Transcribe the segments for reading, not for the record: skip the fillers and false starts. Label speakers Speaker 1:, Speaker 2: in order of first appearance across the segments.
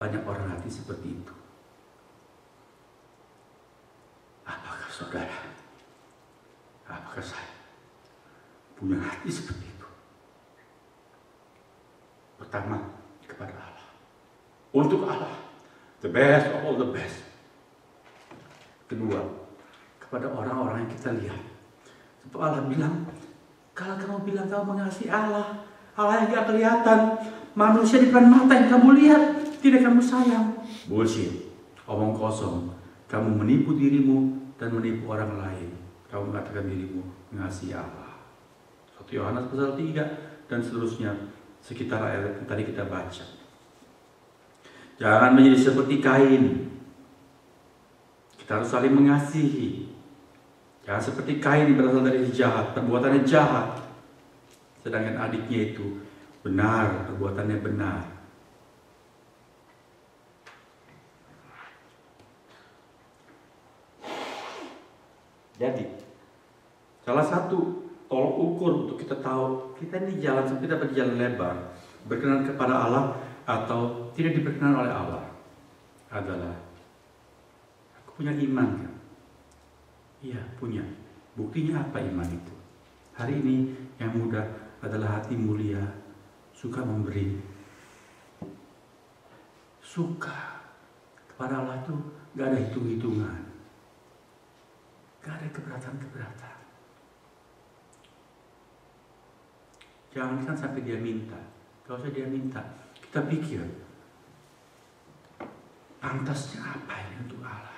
Speaker 1: banyak orang hati seperti itu. Apakah saudara, apakah saya punya hati seperti itu? Pertama, kepada Allah. Untuk Allah. The best of all the best. Kedua, kepada orang-orang yang kita lihat. Sebab Allah bilang, kalau kamu bilang kamu mengasihi Allah, Allah yang gak kelihatan, manusia di depan mata yang kamu lihat, tidak kamu sayang. Bullshit, omong kosong. Kamu menipu dirimu dan menipu orang lain. Kamu mengatakan dirimu mengasihi Allah. 1 Yohanes pasal 3 dan seterusnya, sekitar ayat yang tadi kita baca. Jangan menjadi seperti Kain. Kita harus saling mengasihi. Jangan seperti Kain yang berasal dari jahat, perbuatannya jahat. Sedangkan adiknya itu benar, perbuatannya benar. Jadi, salah satu tolok ukur untuk kita tahu kita ini jalan sempit atau jalan lebar, berkenan kepada Allah atau tidak diberkenan oleh Allah adalah aku punya iman kan? Iya, punya. Buktinya apa iman itu? Hari ini yang mudah adalah hati mulia, suka memberi, suka kepada Allah itu gak ada hitung-hitungan, gak ada keberatan-keberatan. Jangan kan sampai dia minta. Kalau saya dia minta, kita pikir pantasnya apa ini untuk Allah.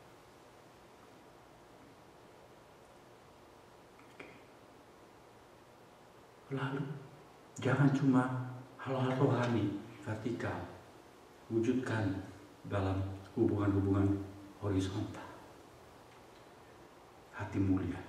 Speaker 1: Lalu jangan cuma hal-hal rohani, vertikal, wujudkan dalam hubungan-hubungan horizontal. Hati mulia.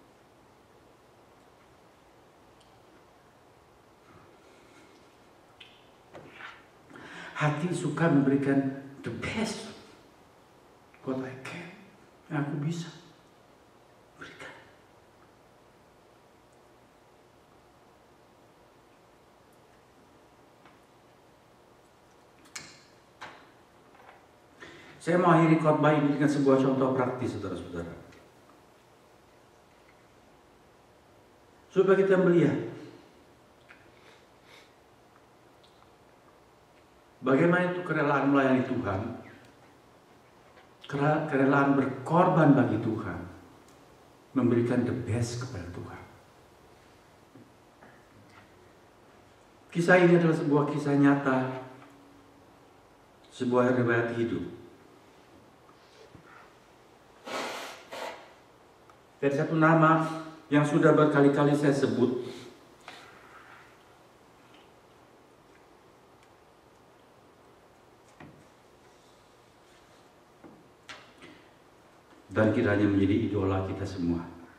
Speaker 1: Hati suka memberikan the best what I can, yang aku bisa berikan. Saya mau akhiri khotbah ini dengan sebuah contoh praktis, saudara-saudara, supaya kita melihat bagaimana itu kerelaan melayani Tuhan, kerelaan berkorban bagi Tuhan, memberikan the best kepada Tuhan. Kisah ini adalah sebuah kisah nyata, sebuah riwayat hidup. Dari satu nama yang sudah berkali-kali saya sebut, dan kiranya menjadi idola kita semua.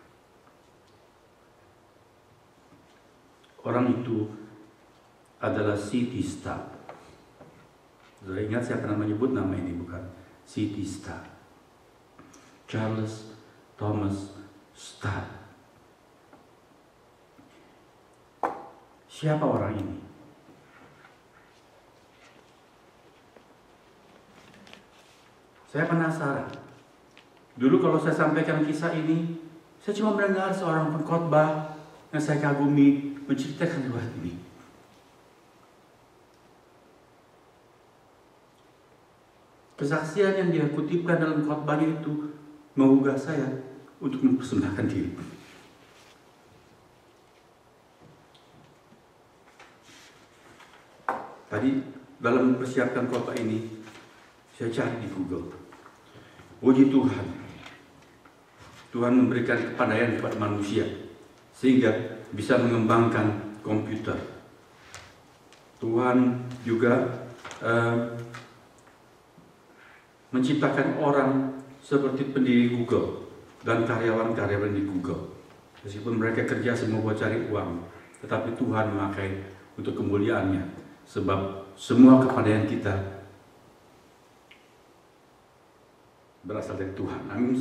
Speaker 1: Orang itu adalah C.T. Studd. Sudah ingat saya pernah menyebut nama ini, bukan? C.T. Studd. Charles Thomas Studd. Siapa orang ini? Saya penasaran. Dulu kalau saya sampaikan kisah ini, saya cuma mendengar seorang pengkhotbah yang saya kagumi menceritakan riwayat ini. Kesaksian yang dia kutipkan dalam khotbahnya itu menggugah saya untuk mempersembahkan diri. Tadi dalam mempersiapkan khotbah ini, saya cari di Google. Puji Tuhan, Tuhan memberikan kepandaian kepada manusia sehingga bisa mengembangkan komputer. Tuhan juga menciptakan orang seperti pendiri Google dan karyawan-karyawan di Google. Meskipun mereka kerja semua buat cari uang, tetapi Tuhan memakai untuk kemuliaannya, sebab semua kepandaian kita berasal dari Tuhan. Amin.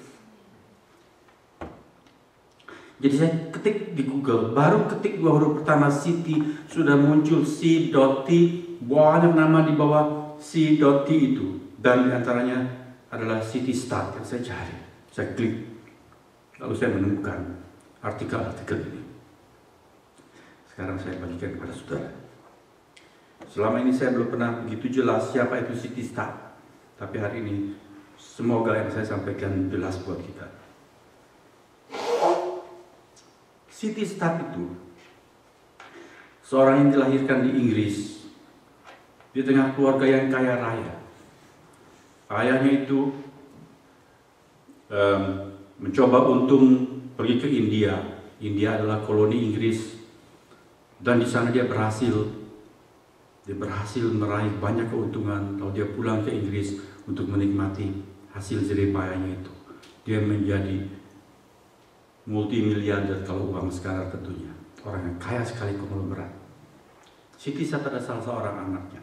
Speaker 1: Jadi saya ketik di Google, baru ketik 2 huruf pertama Siti, sudah muncul C.T, banyak nama di bawah C.T itu, dan diantaranya adalah City Start yang saya cari. Saya klik, lalu saya menemukan artikel-artikel ini. Sekarang saya bagikan kepada saudara. Selama ini saya belum pernah begitu jelas siapa itu City Start, tapi hari ini semoga yang saya sampaikan jelas buat kita. City Start itu seorang yang dilahirkan di Inggris, di tengah keluarga yang kaya raya. Ayahnya itu mencoba untung pergi ke India. India adalah koloni Inggris, dan di sana dia berhasil meraih banyak keuntungan. Lalu dia pulang ke Inggris untuk menikmati hasil jerih payahnya itu. Dia menjadi multimiliarder kalau uang sekarang tentunya. Orang yang kaya sekali, konglomerat. City Start adalah salah seorang anaknya.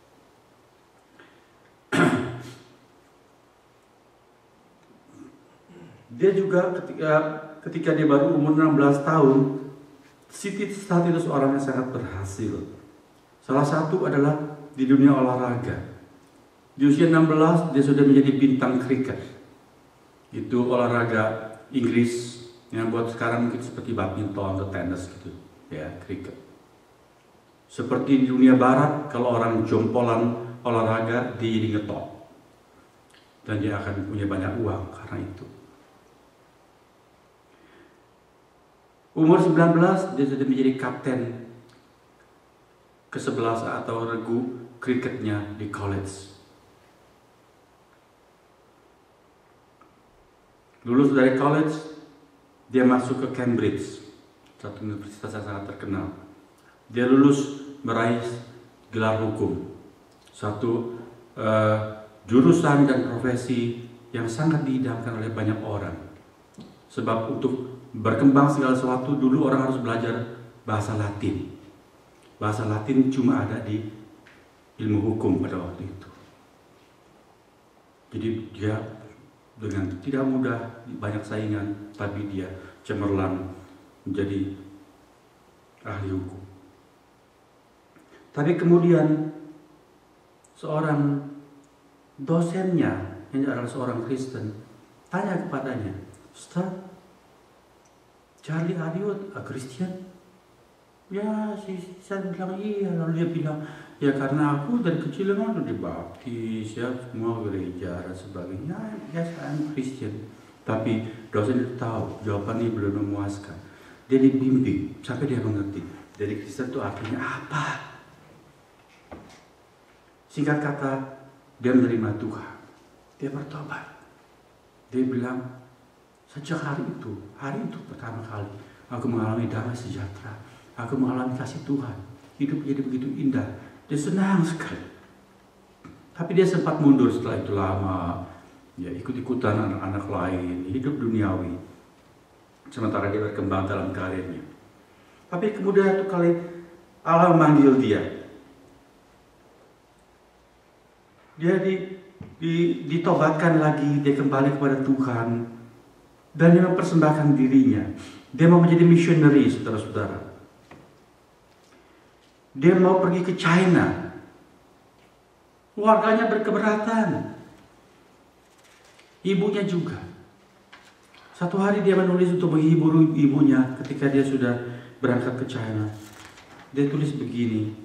Speaker 1: Dia juga ketika dia baru umur 16 tahun, City Start itu seorang yang sangat berhasil. Salah satu adalah di dunia olahraga. Di usia 16 dia sudah menjadi bintang kriket. Itu olahraga Inggris yang buat sekarang mungkin seperti badminton atau tenis gitu, ya, kriket. Seperti di dunia barat, kalau orang jompolan olahraga dia jadi ngetop. Dan dia akan punya banyak uang karena itu. Umur 19 dia sudah menjadi kapten ke-11 atau regu kriketnya di college. Lulus dari college, dia masuk ke Cambridge, satu universitas yang sangat terkenal. Dia lulus meraih gelar hukum, satu jurusan dan profesi yang sangat diidamkan oleh banyak orang. Sebab untuk berkembang segala sesuatu dulu orang harus belajar bahasa Latin. Bahasa Latin cuma ada di ilmu hukum pada waktu itu. Jadi dia dengan tidak mudah, banyak saingan, tapi dia cemerlang menjadi ahli hukum. Tapi kemudian seorang dosennya yang adalah seorang Kristen tanya kepadanya, "Ustaz, Charlie, are you a Christian?" Ya, saya bilang iya. Lalu dia bilang, ya karena aku dari kecil memang udah dibaptis, ya semua gereja dan sebagainya. Ya, saya Christian. Tapi dosen itu tahu jawaban ini belum memuaskan. Dia dibimbing sampai dia mengerti. Jadi Kristen itu artinya apa? Singkat kata, dia menerima Tuhan. Dia bertobat. Dia bilang, sejak hari itu pertama kali aku mengalami damai sejahtera. Aku mengalami kasih Tuhan. Hidup jadi begitu indah. Dia senang sekali. Tapi dia sempat mundur setelah itu lama. Ya, ikut-ikutan anak-anak lain. Hidup duniawi. Sementara dia berkembang dalam karirnya. Tapi kemudian satu kali Allah memanggil dia. Dia ditobatkan lagi. Dia kembali kepada Tuhan. Dan dia mempersembahkan dirinya. Dia mau menjadi missionary, saudara-saudara. Dia mau pergi ke China. Keluarganya berkeberatan. Ibunya juga. Satu hari dia menulis untuk menghibur ibunya ketika dia sudah berangkat ke China. Dia tulis begini.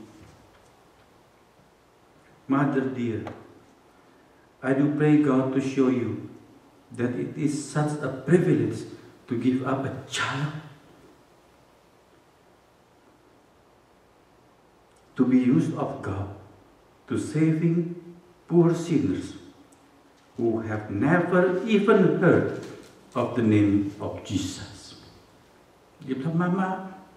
Speaker 1: "Mother dear, I do pray God to show you that it is such a privilege to give up a child, to be used of God to saving poor sinners who have never even heard of the name of Jesus." Dia bilang, "Mama,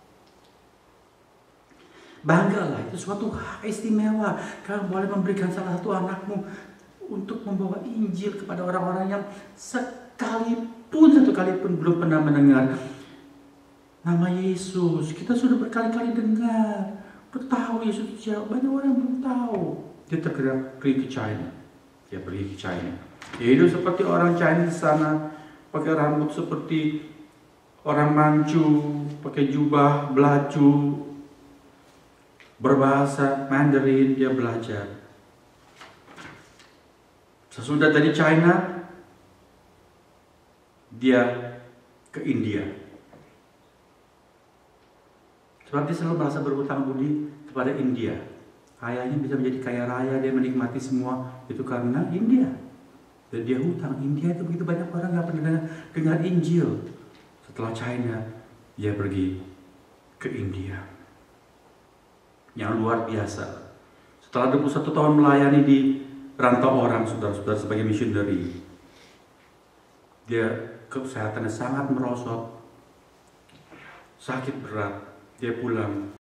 Speaker 1: banggalah, itu suatu hak istimewa. Kamu boleh memberikan salah satu anakmu untuk membawa Injil kepada orang-orang yang satu kali pun belum pernah mendengar nama Yesus. Kita sudah berkali-kali dengar, tahu Yesus siapa. Banyak orang belum tahu." Dia tergerak pergi ke China. Dia pergi ke China. Dia hidup seperti orang China di sana, pakai rambut seperti orang Manchu, pakai jubah belacu, berbahasa Mandarin dia belajar. Sesudah dari China, dia ke India. Sebab dia selalu merasa berhutang budi kepada India. Ayahnya bisa menjadi kaya raya, dia menikmati semua itu karena India. Dan dia hutang. India itu begitu banyak orang yang pernah dengar Injil. Setelah China, dia pergi ke India. Yang luar biasa. Setelah 21 tahun melayani di rantau orang, saudara-saudara, sebagai misioneri, dia kesehatannya sangat merosot, sakit berat, dia pulang